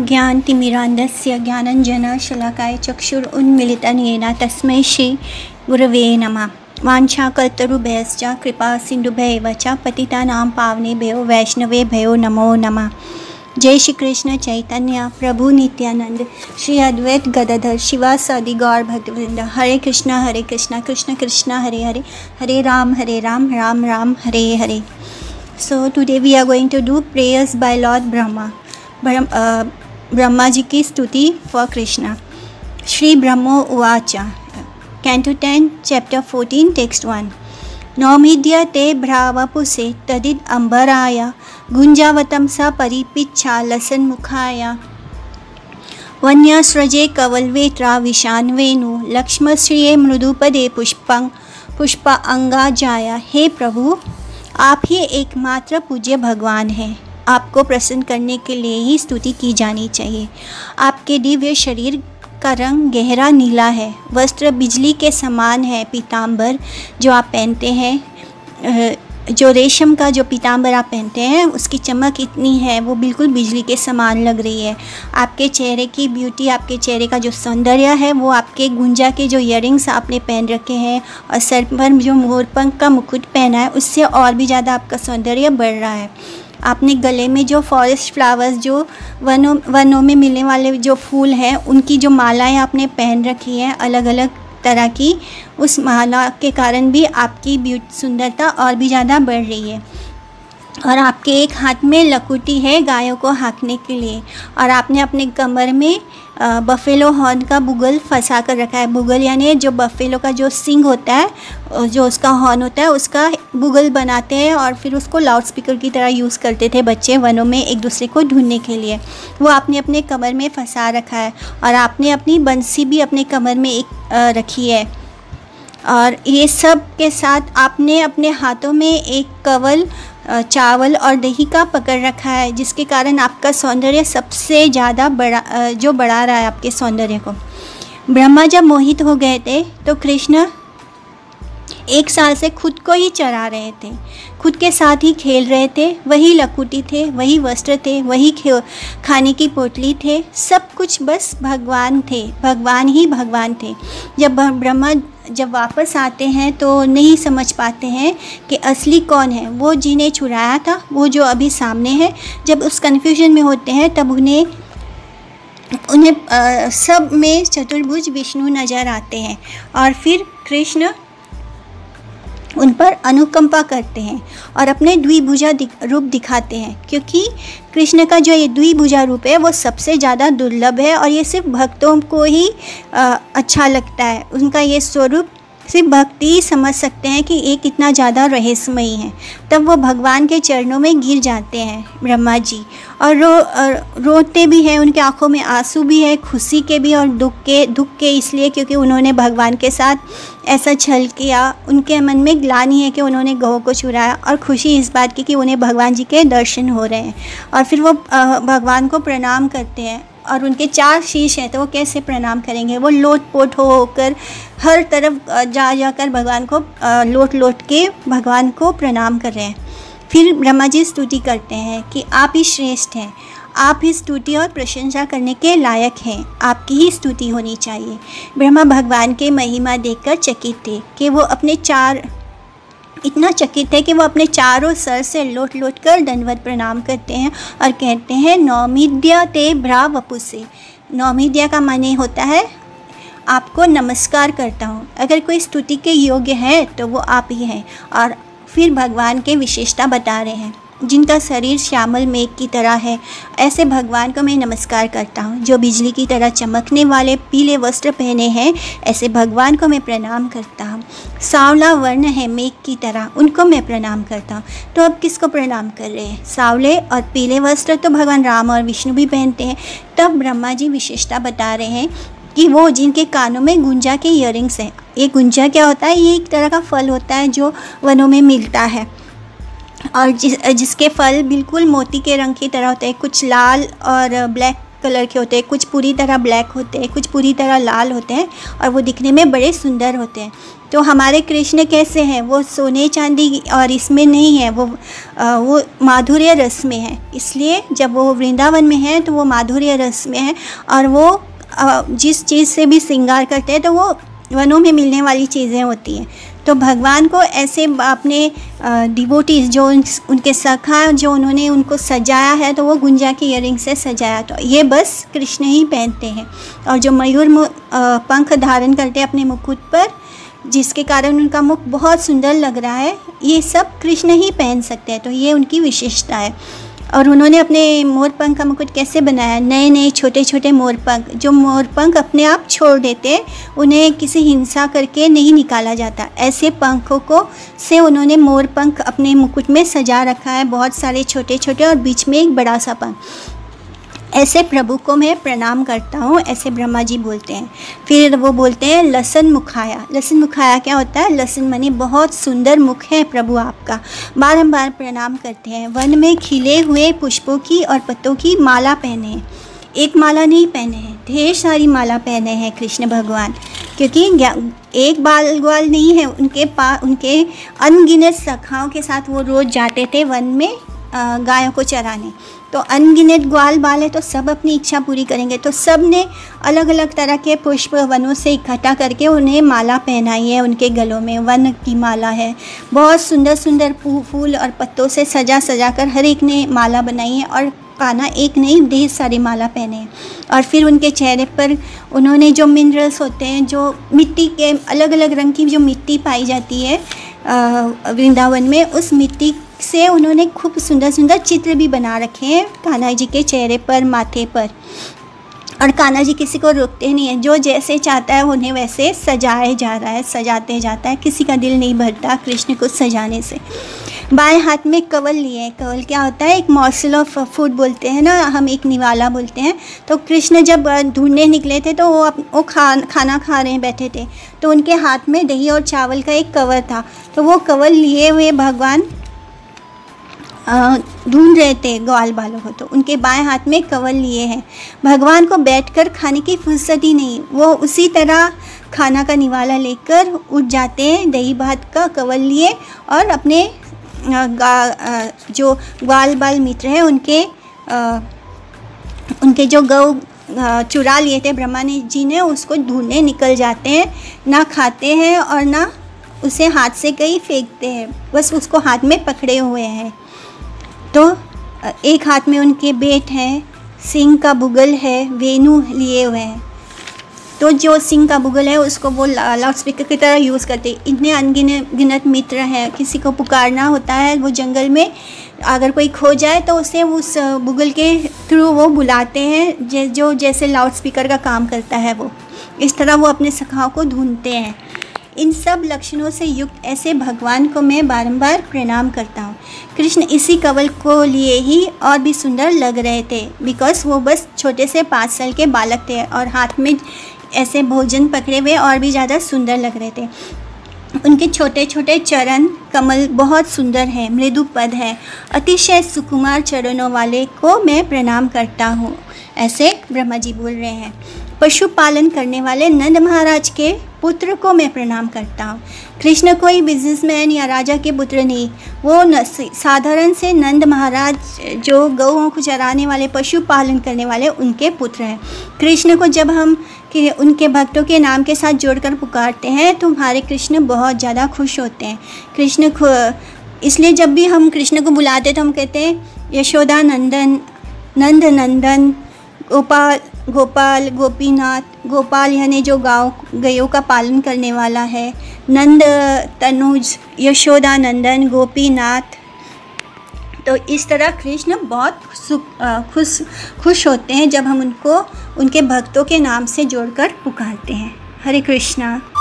अज्ञानतिमिरान्धस्य ज्ञानञ्जनशलाकाय चक्षुरुन्मीलितं येन तस्मै श्री गुरवे नमः। वाञ्छाकल्पतरुभ्यश्च कृपा सिन्धुभ्यैव च पतितानां पावनेभ्यो वैष्णवेभ्यो नमो नमः। जय श्री कृष्ण चैतन्य प्रभु नित्यानंद श्री अद्वैत गदाधर शिवासादि गौर भक्तवृंद। हरे कृष्णा कृष्ण कृष्ण हरे हरे, हरे Ram Ram Ram Hare Hare. So today we are going to do prayers by Lord Brahma. Brahma ji की स्तुति for कृष्णा। श्री ब्रह्मो उवाच, Canto 10, Chapter 14, Text 1। नौमिद्यते भ्रावपुषे तदिद अम्बराय गुंजावतं स परिपिच्छा लसन्मुखाय वन्यस्रजे कवलवेत्रा विशानवेनु लक्ष्मश्रिये मृदुपदे पुष्प अंगाजाय। हे प्रभु, आप ही एकमात्र पूज्य भगवान हैं। आपको प्रसन्न करने के लिए ही स्तुति की जानी चाहिए। आपके दिव्य शरीर का रंग गहरा नीला है, वस्त्र बिजली के समान है। पीताम्बर जो आप पहनते हैं, जो रेशम का जो पीताम्बर आप पहनते हैं, उसकी चमक इतनी है, वो बिल्कुल बिजली के समान लग रही है। आपके चेहरे की ब्यूटी, आपके चेहरे का जो सौंदर्य है, वो आपके गुंजा के जो इयरिंग्स आपने पहन रखे हैं और सर पर जो मोरपंख का मुकुट पहना है, उससे और भी ज़्यादा आपका सौंदर्य बढ़ रहा है। आपने गले में जो फॉरेस्ट फ्लावर्स, जो वनों में मिलने वाले जो फूल हैं, उनकी जो मालाएं आपने पहन रखी हैं अलग अलग तरह की, उस माला के कारण भी आपकी ब्यूटी सुंदरता और भी ज़्यादा बढ़ रही है। और आपके एक हाथ में लकुटी है गायों को हाँकने के लिए, और आपने अपने कमर में बफेलो हॉर्न का बुगल फंसा कर रखा है। बुगल यानी जो बफेलो का जो सिंग होता है, जो उसका हॉर्न होता है, उसका बुगल बनाते हैं और फिर उसको लाउड स्पीकर की तरह यूज़ करते थे बच्चे वनों में एक दूसरे को ढूंढने के लिए। वो आपने अपने कमर में फंसा रखा है, और आपने अपनी बंसी भी अपने कमर में एक रखी है। और ये सब के साथ आपने अपने हाथों में एक कवल चावल और दही का पकड़ रखा है, जिसके कारण आपका सौंदर्य सबसे ज़्यादा बढ़ा रहा है आपके सौंदर्य को। ब्रह्मा जब मोहित हो गए थे तो कृष्ण 1 साल से खुद को ही चरा रहे थे, खुद के साथ ही खेल रहे थे। वही लकुटी थे, वही वस्त्र थे, वही खाने की पोटली थे, सब कुछ बस भगवान थे, भगवान ही भगवान थे। जब ब्रह्मा जब वापस आते हैं तो नहीं समझ पाते हैं कि असली कौन है, वो जिन्हें छुड़ाया था, वो जो अभी सामने है। जब उस कन्फ्यूजन में होते हैं तब उन्हें सब में चतुर्भुज विष्णु नज़र आते हैं, और फिर कृष्ण उन पर अनुकंपा करते हैं और अपने द्विभुजा रूप दिखाते हैं। क्योंकि कृष्ण का जो ये द्विभुजा रूप है वो सबसे ज़्यादा दुर्लभ है, और ये सिर्फ भक्तों को ही अच्छा लगता है। उनका ये स्वरूप सिर्फ भक्ति ही समझ सकते हैं कि ये कितना ज़्यादा रहस्यमयी है। तब वो भगवान के चरणों में गिर जाते हैं ब्रह्मा जी, और रोते भी हैं। उनके आंखों में आंसू भी है, खुशी के भी और दुख के इसलिए क्योंकि उन्होंने भगवान के साथ ऐसा छल किया। उनके मन में ग्लानि है कि उन्होंने गौ को चुराया, और खुशी इस बात की कि उन्हें भगवान जी के दर्शन हो रहे हैं। और फिर वो भगवान को प्रणाम करते हैं, और उनके 4 शीश हैं, तो वो कैसे प्रणाम करेंगे। वो लोट-पोट होकर हर तरफ जाकर भगवान को लोट के भगवान को प्रणाम कर रहे हैं। फिर ब्रह्मा जी स्तुति करते हैं कि आप ही श्रेष्ठ हैं, आप ही स्तुति और प्रशंसा करने के लायक हैं, आपकी ही स्तुति होनी चाहिए। ब्रह्मा भगवान के महिमा देखकर चकित थे कि वो इतना चकित है कि वो अपने चारों सर से लोट कर दंडवत प्रणाम करते हैं और कहते हैं, नौमिद्या ते भ्रावपुषे। नौमिद्या का माने होता है आपको नमस्कार करता हूँ। अगर कोई स्तुति के योग्य है तो वो आप ही हैं। और फिर भगवान के विशेषता बता रहे हैं, जिनका शरीर श्यामल मेघ की तरह है, ऐसे भगवान को मैं नमस्कार करता हूँ। जो बिजली की तरह चमकने वाले पीले वस्त्र पहने हैं, ऐसे भगवान को मैं प्रणाम करता हूँ। सांवला वर्ण है मेघ की तरह, उनको मैं प्रणाम करता हूँ। तो अब किसको प्रणाम कर रहे हैं? सांवले और पीले वस्त्र तो भगवान राम और विष्णु भी पहनते हैं। तब ब्रह्मा जी विशेषता बता रहे हैं कि वो जिनके कानों में गुंजा के इयरिंग्स हैं। ये गुंजा क्या होता है? ये एक तरह का फल होता है जो वनों में मिलता है, और जिसके फल बिल्कुल मोती के रंग की तरह होते हैं, कुछ लाल और ब्लैक कलर के होते हैं, कुछ पूरी तरह ब्लैक होते हैं, कुछ पूरी तरह लाल होते हैं और वो दिखने में बड़े सुंदर होते हैं। तो हमारे कृष्ण कैसे हैं? वो सोने चांदी और इसमें नहीं है, वो माधुर्य रस में है। इसलिए जब वो वृंदावन में है तो वो माधुर्य रस में है और वो जिस चीज़ से भी श्रृंगार करते हैं तो वो वनों में मिलने वाली चीज़ें होती हैं। तो भगवान को ऐसे अपने डिवोटीज जो उनके सखा जो उन्होंने उनको सजाया है, तो वो गुंजा की ईयरिंग से सजाया। तो ये बस कृष्ण ही पहनते हैं। और जो मयूर पंख धारण करते हैं अपने मुकुट पर, जिसके कारण उनका मुख बहुत सुंदर लग रहा है, ये सब कृष्ण ही पहन सकते हैं। तो ये उनकी विशेषता है। और उन्होंने अपने मोरपंख का मुकुट कैसे बनाया? नए नए छोटे छोटे मोरपंख, जो मोरपंख अपने आप छोड़ देते हैं, उन्हें किसी हिंसा करके नहीं निकाला जाता। ऐसे पंखों को से उन्होंने मोरपंख अपने मुकुट में सजा रखा है, बहुत सारे छोटे छोटे और बीच में एक बड़ा सा पंख। ऐसे प्रभु को मैं प्रणाम करता हूँ, ऐसे ब्रह्मा जी बोलते हैं। फिर वो बोलते हैं लसन मुखाया। लसन मुखाया क्या होता है? लसन मनी बहुत सुंदर मुख है प्रभु आपका। बारंबार प्रणाम करते हैं। वन में खिले हुए पुष्पों की और पत्तों की माला पहने हैं। एक माला नहीं पहने हैं, ढेर सारी माला पहने हैं कृष्ण भगवान, क्योंकि एक बाल ग्वाल नहीं है। उनके अनगिनत सखाओं के साथ वो रोज़ जाते थे वन में गायों को चराने। तो अनगिनत ग्वाल बाल है, तो सब अपनी इच्छा पूरी करेंगे। तो सब ने अलग अलग तरह के पुष्प वनों से इकट्ठा करके उन्हें माला पहनाई है। उनके गलों में वन की माला है, बहुत सुंदर सुंदर फूल और पत्तों से सजा सजा कर हर एक ने माला बनाई है। और कान्हा एक नहीं, ढेर सारी माला पहने हैं। और फिर उनके चेहरे पर उन्होंने जो मिनरल्स होते हैं, जो मिट्टी के अलग अलग रंग की जो मिट्टी पाई जाती है वृंदावन में, उस मिट्टी से उन्होंने खूब सुंदर सुंदर चित्र भी बना रखे हैं कान्हा जी के चेहरे पर, माथे पर। और कान्हा जी किसी को रोकते नहीं है, जो जैसे चाहता है उन्हें वैसे सजाया जा रहा है, सजाते जाता है। किसी का दिल नहीं भरता कृष्ण को सजाने से। बाएं हाथ में कवल लिए हैं। कवल क्या होता है? एक मॉर्सल ऑफ फूड बोलते हैं ना, हम एक निवाला बोलते हैं। तो कृष्ण जब ढूंढने निकले थे तो वो खाना खा रहे बैठे थे, तो उनके हाथ में दही और चावल का एक कवर था। तो वो कवल लिए हुए भगवान ढूंढ रहे थे ग्वाल बालों को, तो उनके बाएं हाथ में कवल लिए हैं। भगवान को बैठकर खाने की फुर्सत ही नहीं, वो उसी तरह खाना का निवाला लेकर उठ जाते हैं, दही भात का कवल लिए, और अपने जो ग्वाल बाल मित्र हैं उनके जो गौ चुरा लिए थे ब्रह्मा जी ने, उसको ढूंढने निकल जाते हैं। ना खाते हैं और ना उसे हाथ से कहीं फेंकते हैं, बस उसको हाथ में पकड़े हुए हैं। तो एक हाथ में उनके बेट है, सिंह का बुगल है, वेणु लिए हुए हैं। तो जो सिंह का बुगल है उसको वो लाउड स्पीकर की तरह यूज़ करते हैं। इतने अनगिनत मित्र हैं, किसी को पुकारना होता है, वो जंगल में अगर कोई खो जाए तो उसे उस बुगल के थ्रू वो बुलाते हैं, जो जैसे लाउड स्पीकर का काम करता है। वो इस तरह वो अपने सखाओं को ढूंढते हैं। इन सब लक्षणों से युक्त ऐसे भगवान को मैं बारंबार प्रणाम करता हूँ। कृष्ण इसी कवल को लिए ही और भी सुंदर लग रहे थे, बिकॉज वो बस छोटे से 5 साल के बालक थे और हाथ में ऐसे भोजन पकड़े हुए और भी ज़्यादा सुंदर लग रहे थे। उनके छोटे छोटे चरण कमल बहुत सुंदर है, मृदु पद है। अतिशय सुकुमार चरणों वाले को मैं प्रणाम करता हूँ, ऐसे ब्रह्मा जी बोल रहे हैं। पशुपालन करने वाले नंद महाराज के पुत्र को मैं प्रणाम करता हूँ। कृष्ण कोई बिजनेसमैन या राजा के पुत्र नहीं, वो साधारण से नंद महाराज जो गौओं को चराने वाले, पशुपालन करने वाले, उनके पुत्र हैं। कृष्ण को जब हम उनके भक्तों के नाम के साथ जोड़कर पुकारते हैं तो हमारे कृष्ण बहुत ज़्यादा खुश होते हैं। कृष्ण को इसलिए जब भी हम कृष्ण को बुलाते तो हम कहते हैं यशोदा नंदन, नंद नंदन, गोपाल गोपाल, गोपीनाथ। गोपाल यानी जो गयों का पालन करने वाला है। नंद तनुज, यशोदा नंदन, गोपीनाथ। तो इस तरह कृष्ण बहुत खुश होते हैं जब हम उनको उनके भक्तों के नाम से जोड़कर पुकारते हैं। हरे कृष्णा।